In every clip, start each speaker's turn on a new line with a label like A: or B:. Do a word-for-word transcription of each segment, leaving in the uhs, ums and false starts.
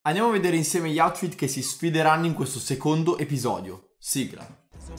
A: Andiamo a vedere insieme gli outfit che si sfideranno in questo secondo episodio. Sigla.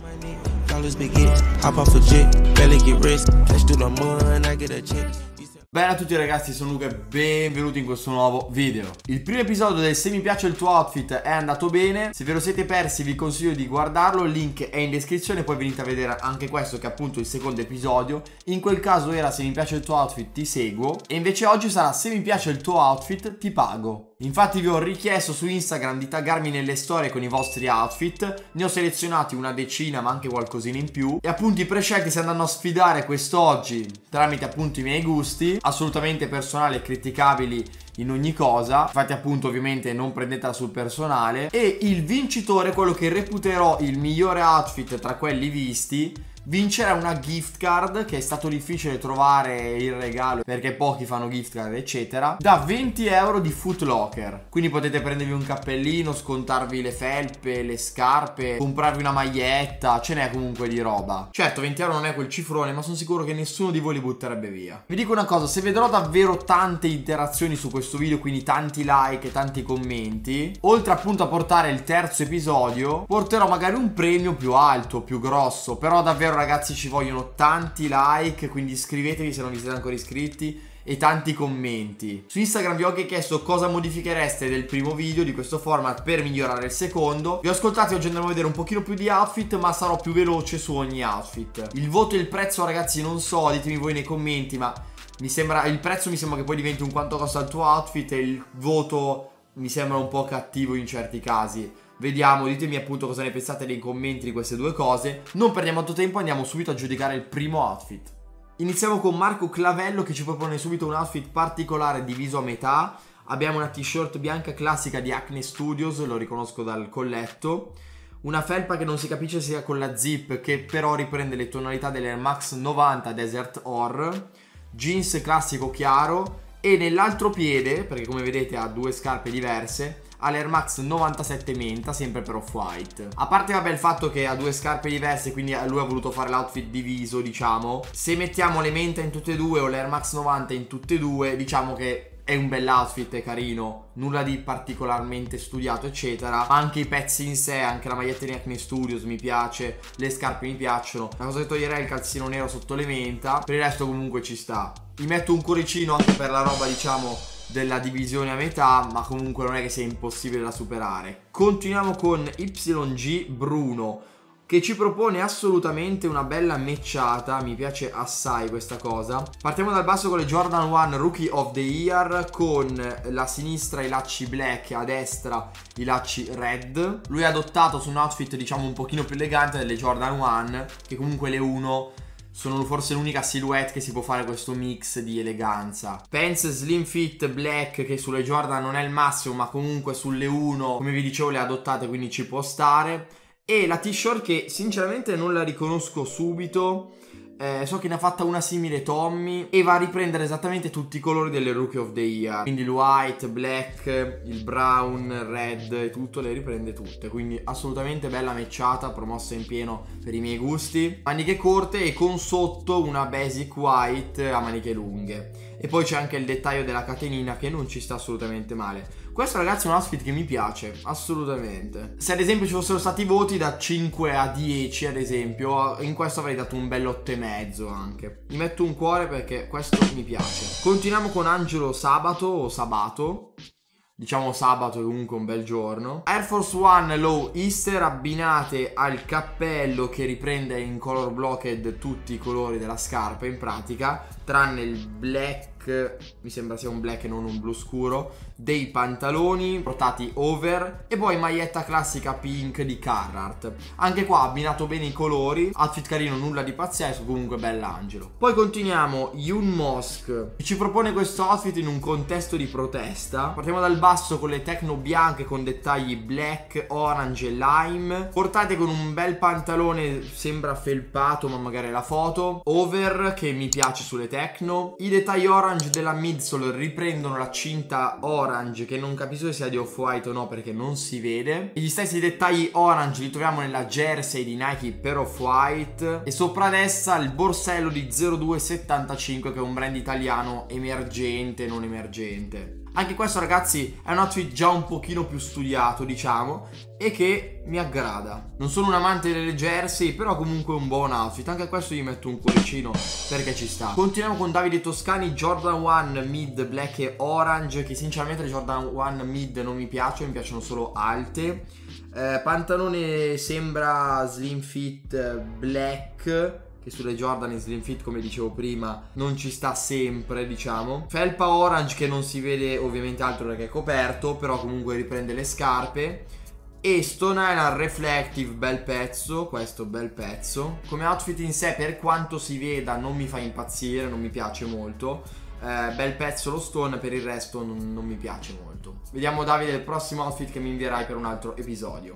A: Bene a tutti ragazzi, sono Luca e benvenuti in questo nuovo video. Il primo episodio del Se mi piace il tuo outfit è andato bene. Se ve lo siete persi vi consiglio di guardarlo, il link è in descrizione. Poi venite a vedere anche questo che è appunto il secondo episodio. In quel caso era se mi piace il tuo outfit ti seguo, e invece oggi sarà se mi piace il tuo outfit ti pago. Infatti vi ho richiesto su Instagram di taggarmi nelle storie con i vostri outfit. Ne ho selezionati una decina ma anche qualcosina in più, e appunto i prescelti si andranno a sfidare quest'oggi tramite appunto i miei gusti, assolutamente personali e criticabili in ogni cosa. Infatti appunto ovviamente non prendetela sul personale. E il vincitore, quello che reputerò il migliore outfit tra quelli visti, vincerà una gift card che è stato difficile trovare il regalo perché pochi fanno gift card eccetera, da venti euro di Foot Locker. Quindi potete prendervi un cappellino, scontarvi le felpe, le scarpe, comprarvi una maglietta, ce n'è comunque di roba. Certo venti euro non è quel cifrone, ma sono sicuro che nessuno di voi li butterebbe via. Vi dico una cosa, se vedrò davvero tante interazioni su questo video, quindi tanti like e tanti commenti, oltre appunto a portare il terzo episodio, porterò magari un premio più alto, più grosso. Però davvero ragazzi ci vogliono tanti like, quindi iscrivetevi se non vi siete ancora iscritti, e tanti commenti. Su Instagram vi ho anche chiesto cosa modifichereste del primo video di questo format per migliorare il secondo. Vi ho ascoltati, oggi andremo a vedere un pochino più di outfit, ma sarò più veloce su ogni outfit. Il voto e il prezzo ragazzi non so, ditemi voi nei commenti, ma mi sembra, il prezzo mi sembra che poi diventi un quanto costa il tuo outfit, e il voto mi sembra un po' cattivo in certi casi. Vediamo, ditemi appunto cosa ne pensate nei commenti di queste due cose. Non perdiamo tanto tempo, andiamo subito a giudicare il primo outfit. Iniziamo con Marco Clavello che ci propone subito un outfit particolare diviso a metà. Abbiamo una t-shirt bianca classica di Acne Studios, lo riconosco dal colletto. Una felpa che non si capisce sia con la zip, che però riprende le tonalità dell'Air Max novanta Desert Ore. Jeans classico chiaro, e nell'altro piede, perché come vedete ha due scarpe diverse, all'Air Max novantasette Menta, sempre per Off-White. A parte vabbè il fatto che ha due scarpe diverse, quindi lui ha voluto fare l'outfit diviso, diciamo. Se mettiamo le Menta in tutte e due o l'Air Max novanta in tutte e due, diciamo che è un bell'outfit, è carino, nulla di particolarmente studiato eccetera. Anche i pezzi in sé, anche la maglietta di Acne Studios mi piace, le scarpe mi piacciono. La cosa che toglierei è il calzino nero sotto le Menta, per il resto comunque ci sta. Gli metto un cuoricino anche per la roba diciamo della divisione a metà, ma comunque non è che sia impossibile da superare. Continuiamo con Y G Bruno che ci propone assolutamente una bella matchata, mi piace assai questa cosa. Partiamo dal basso con le Jordan uno Rookie of the Year, con la sinistra i lacci black e a destra i lacci red. Lui ha adottato su un outfit diciamo un pochino più elegante delle Jordan uno, che comunque le uno sono forse l'unica silhouette che si può fare questo mix di eleganza. Pants slim fit black che sulle Jordan non è il massimo, ma comunque sulle uno come vi dicevo le ha adottate, quindi ci può stare. E la t-shirt che sinceramente non la riconosco subito, eh, so che ne ha fatta una simile Tommy, e va a riprendere esattamente tutti i colori delle Rookie of the Year, quindi il white, black, il brown, red e tutto, le riprende tutte, quindi assolutamente bella matchata, promossa in pieno per i miei gusti. Maniche corte e con sotto una basic white a maniche lunghe, e poi c'è anche il dettaglio della catenina che non ci sta assolutamente male. Questo ragazzi è un outfit che mi piace, assolutamente. Se ad esempio ci fossero stati voti da cinque a dieci ad esempio, in questo avrei dato un bel otto e mezzo anche. Gli metto un cuore perché questo mi piace. Continuiamo con Angelo Sabato o Sabato. Diciamo sabato è comunque un bel giorno. Air Force One Low Easter abbinate al cappello che riprende in color blocked tutti i colori della scarpa in pratica, tranne il black, mi sembra sia un black e non un blu scuro, dei pantaloni portati over, e poi maglietta classica pink di Carhartt. Anche qua abbinato bene i colori, outfit carino, nulla di pazzesco, comunque bell'angelo. Poi continuiamo, Yoon Mosk ci propone questo outfit in un contesto di protesta. Partiamo dal basso con le techno bianche con dettagli black, orange e lime, portate con un bel pantalone, sembra felpato ma magari è la foto, over che mi piace sulle techno. I dettagli orange della midsole riprendono la cinta orange che non capisco se sia di Off-White o no perché non si vede, e gli stessi dettagli orange li troviamo nella jersey di Nike per Off-White, e sopra ad essa il borsello di zero due settantacinque che è un brand italiano emergente non emergente. Anche questo ragazzi è un outfit già un pochino più studiato, diciamo, e che mi aggrada. Non sono un amante delle jersey, però comunque un buon outfit. Anche a questo gli metto un cuoricino perché ci sta. Continuiamo con Davide Toscani, Jordan uno mid black e orange, che sinceramente le Jordan uno mid non mi piacciono, mi piacciono solo alte. eh, Pantalone sembra slim fit black, che sulle Jordan in slim fit, come dicevo prima, non ci sta sempre, diciamo. Felpa orange che non si vede ovviamente altro perché è coperto, però comunque riprende le scarpe. E Stone Island Reflective, bel pezzo, questo bel pezzo. Come outfit in sé, per quanto si veda, non mi fa impazzire, non mi piace molto. eh, Bel pezzo lo Stone, per il resto non, non mi piace molto. Vediamo Davide il prossimo outfit che mi invierai per un altro episodio.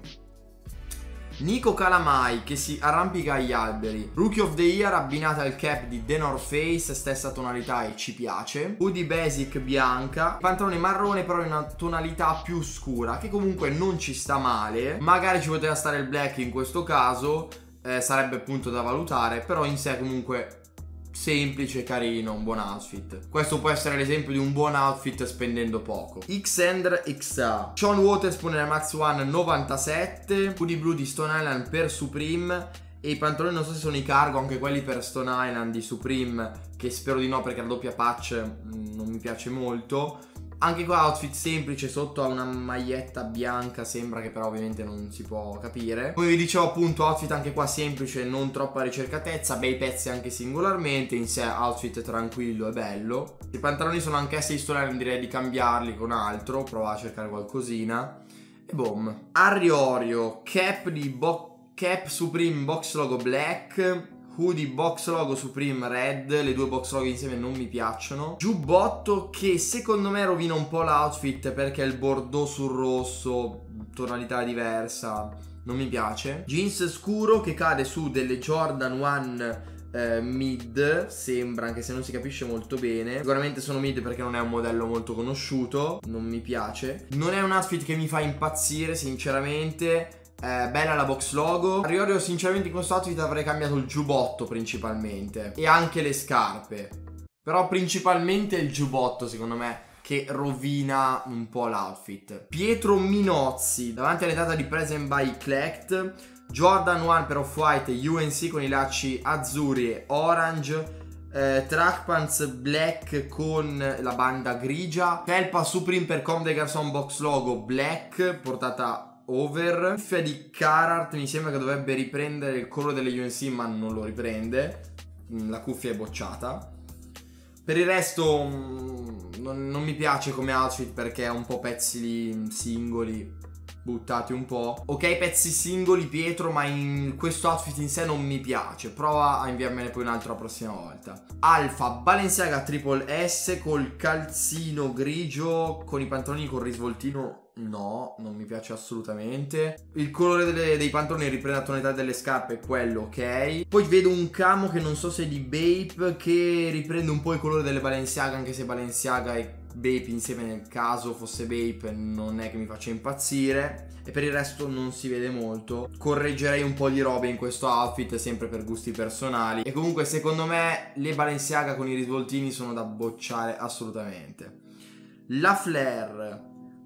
A: Nico Calamai che si arrampica agli alberi. Rookie of the Year abbinata al cap di The North Face, stessa tonalità e ci piace. Hoodie basic bianca, pantalone marrone però in una tonalità più scura, che comunque non ci sta male. Magari ci poteva stare il black in questo caso, eh, sarebbe appunto da valutare, però in sé comunque semplice, carino, un buon outfit. Questo può essere l'esempio di un buon outfit spendendo poco. Xander X A, Sean Waterspoon Air Max One novantasette, hoodie blu di Stone Island per Supreme. E i pantaloni non so se sono i cargo, anche quelli per Stone Island di Supreme, che spero di no perché la doppia patch mh, non mi piace molto. Anche qua outfit semplice, sotto ha una maglietta bianca, sembra, che però ovviamente non si può capire. Come vi dicevo appunto, outfit anche qua semplice, non troppa ricercatezza, bei pezzi anche singolarmente, in sé outfit tranquillo e bello. I pantaloni sono anch'essi di Stone Island, direi di cambiarli con altro, prova a cercare qualcosina. E boom. Arriorio, cap di bo cap Supreme box logo black, hoodie box logo Supreme red, le due box logo insieme non mi piacciono. Giubbotto che secondo me rovina un po' l'outfit perché il bordeaux sul rosso, tonalità diversa, non mi piace. Jeans scuro che cade su delle Jordan uno eh, mid, sembra, anche se non si capisce molto bene. Sicuramente sono mid perché non è un modello molto conosciuto, non mi piace. Non è un outfit che mi fa impazzire sinceramente. Eh, bella la box logo. Io sinceramente in questo outfit avrei cambiato il giubbotto principalmente, e anche le scarpe, però principalmente il giubbotto secondo me che rovina un po' l'outfit. Pietro Minozzi davanti all'entrata di Present by Collect, Jordan uno per Off-White U N C con i lacci azzurri e orange, eh, track pants black con la banda grigia, felpa Supreme per Comme des Garçons box logo black portata over, cuffia di Carhartt, mi sembra che dovrebbe riprendere il colore delle U N C ma non lo riprende, la cuffia è bocciata. Per il resto mh, non, non mi piace come outfit perché ha un po' pezzi singoli buttati un po'. Ok, pezzi singoli Pietro, ma in questo outfit in sé non mi piace. Prova a inviarmene poi un altro la prossima volta. Alfa Balenciaga Triple S col calzino grigio con i pantaloni con risvoltino. No, non mi piace assolutamente. Il colore delle, dei pantaloni riprende la tonalità delle scarpe, quello ok. Poi vedo un camo che non so se è di Bape, che riprende un po' il colore delle Balenciaga, anche se Balenciaga e Bape insieme, nel caso fosse Bape, non è che mi faccia impazzire. E per il resto non si vede molto. Correggerei un po' di robe in questo outfit, sempre per gusti personali. E comunque secondo me le Balenciaga con i risvoltini sono da bocciare assolutamente. La Flair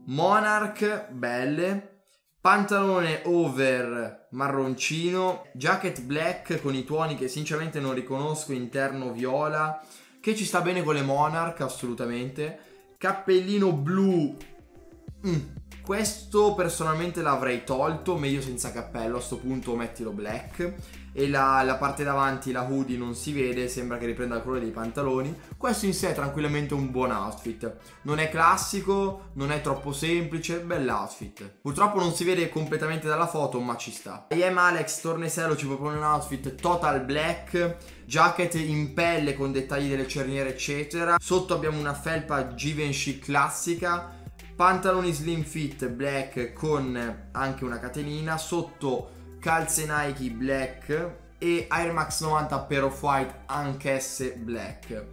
A: Monarch, belle. Pantalone over marroncino, jacket black con i tuoni che sinceramente non riconosco, interno viola, che ci sta bene con le Monarch assolutamente. Cappellino blu, mm. questo personalmente l'avrei tolto, meglio senza cappello, a sto punto mettilo black. E la, la parte davanti, la hoodie, non si vede, sembra che riprenda il colore dei pantaloni. Questo in sé è tranquillamente un buon outfit, non è classico, non è troppo semplice, bell'outfit. Purtroppo non si vede completamente dalla foto, ma ci sta. I am Alex Tornesello ci propone un outfit total black, jacket in pelle con dettagli delle cerniere eccetera. Sotto abbiamo una felpa Givenchy classica, pantaloni slim fit black con anche una catenina, sotto calze Nike black e Air Max novanta per Off-White anch'esse black.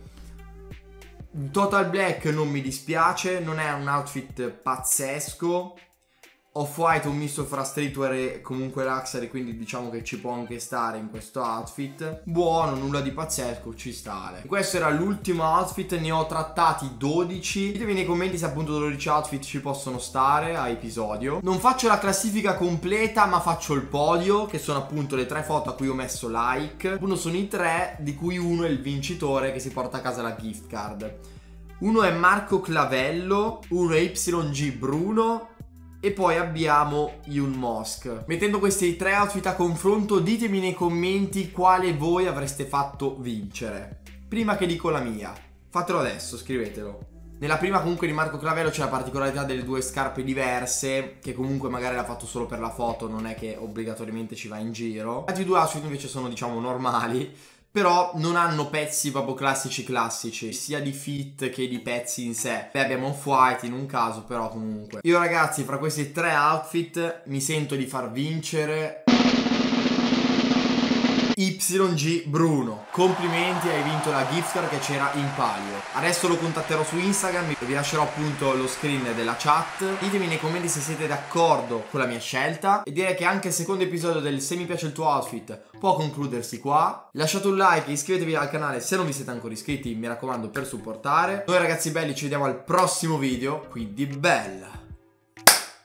A: Total black non mi dispiace, non è un outfit pazzesco, Off-white, un misto fra streetwear e comunque luxury, quindi diciamo che ci può anche stare in questo outfit. Buono, nulla di pazzesco, ci sta. Questo era l'ultimo outfit, ne ho trattati dodici. Ditemi nei commenti se appunto dodici outfit ci possono stare a episodio. Non faccio la classifica completa, ma faccio il podio, che sono appunto le tre foto a cui ho messo like. Appunto sono i tre, di cui uno è il vincitore che si porta a casa la gift card. Uno è Marco Clavello, uno è Y G Bruno e poi abbiamo Yun Mosk. Mettendo questi tre outfit a confronto, ditemi nei commenti quale voi avreste fatto vincere. Prima che dico la mia, fatelo adesso, scrivetelo. Nella prima comunque di Marco Clavello c'è la particolarità delle due scarpe diverse, che comunque magari l'ha fatto solo per la foto, non è che obbligatoriamente ci va in giro. Gli altri due outfit invece sono diciamo normali, però non hanno pezzi proprio classici classici, sia di fit che di pezzi in sé. Beh, abbiamo Off-white in un caso, però comunque. Io ragazzi, fra questi tre outfit mi sento di far vincere Y G Bruno. Complimenti, hai vinto la gift card che c'era in palio. Adesso lo contatterò su Instagram e vi lascerò appunto lo screen della chat. Ditemi nei commenti se siete d'accordo con la mia scelta, e direi che anche il secondo episodio del Se mi piace il tuo outfit può concludersi qua. Lasciate un like e iscrivetevi al canale se non vi siete ancora iscritti, mi raccomando, per supportare. Noi ragazzi belli ci vediamo al prossimo video, quindi bella!